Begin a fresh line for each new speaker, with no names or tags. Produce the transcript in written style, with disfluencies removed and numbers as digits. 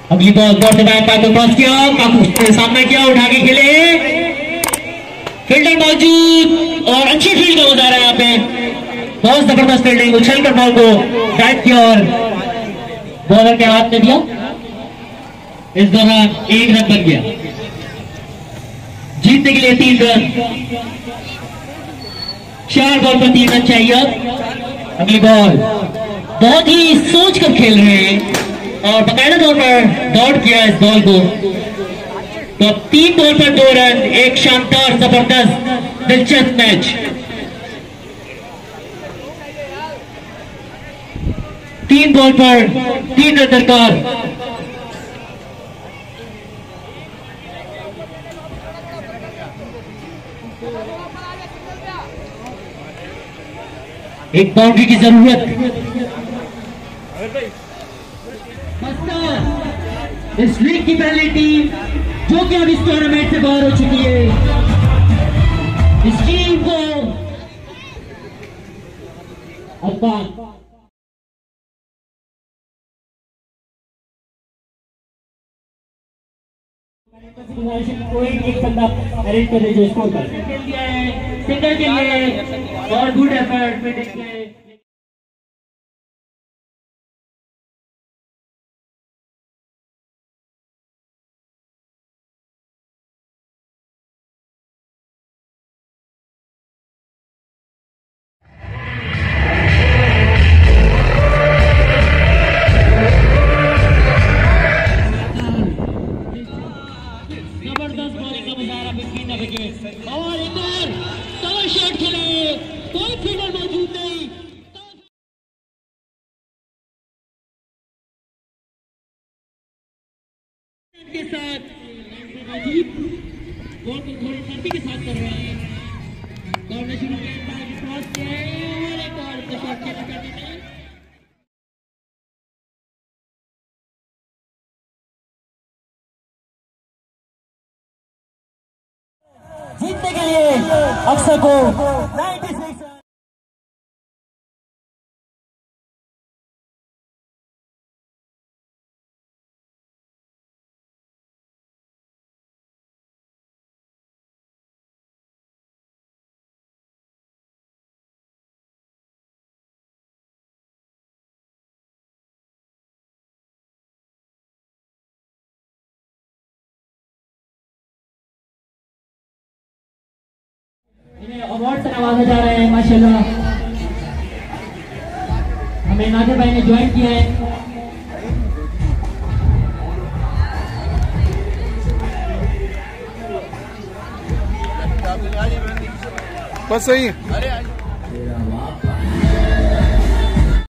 अगली बॉल दौड़ते बाएं पैर को क्रॉस किया, काकू सामने किया, उठा के खेले, फील्डर मौजूद और अच्छी फील्ड का मजा रहा है यहाँ पे, बहुत जबरदस्त फील्डिंग, उछल कर बॉल को ड्राइव किया और बॉलर के हाथ में दिया। इस दौरान 1 रन बन गया, जीतने के लिए 3 रन, 4 बॉल पर 3 रन चाहिए। अगली बॉल बहुत ही सोच कर खेल रहे हैं और बाकायदा तौर पर दौड़ किया इस बॉल को, तो अब 3 बॉल पर 2 रन, एक शानदार जबरदस्त दिलचस्प मैच। 3 बॉल पर 3 रन दरकार। एक बाउंड्री की जरूरत। इस लीग की पहली टीम जो कि अब इस टूर्नामेंट से बाहर हो चुकी है, इस टीम को कोई एक बंदा अरेंज कर दीजिए स्कोर पर सिंगल के लिए और गुड एफर्ट में देखिए। जबरदस्त बॉलिंग का मुजाहरा और एक और कवर शॉट खेले, कोई फील्डर मौजूद नहीं, के साथ बॉल को थोड़ी नरमी के साथ कर रहे हैं, दौड़ना शुरू किया, क्रॉस किया और एक और शॉट खेला। जीतने के लिए अक्षय को 96 अवार्ड से नवाजा जा रहे हैं। माशाल्लाह हमें नादिर भाई ने ज्वाइन किया है।
बस सही है।